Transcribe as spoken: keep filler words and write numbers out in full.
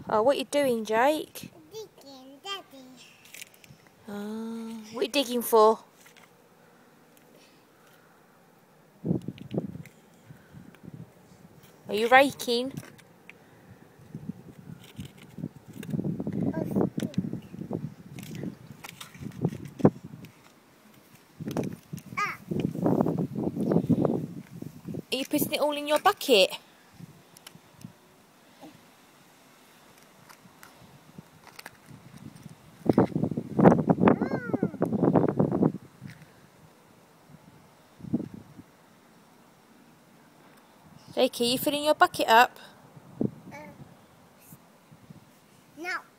Oh, what are you doing, Jake? Digging, Daddy. Oh, what are you digging for? Are you raking? Ah. Are you putting it all in your bucket? Jake, are you filling your bucket up? Uh, no.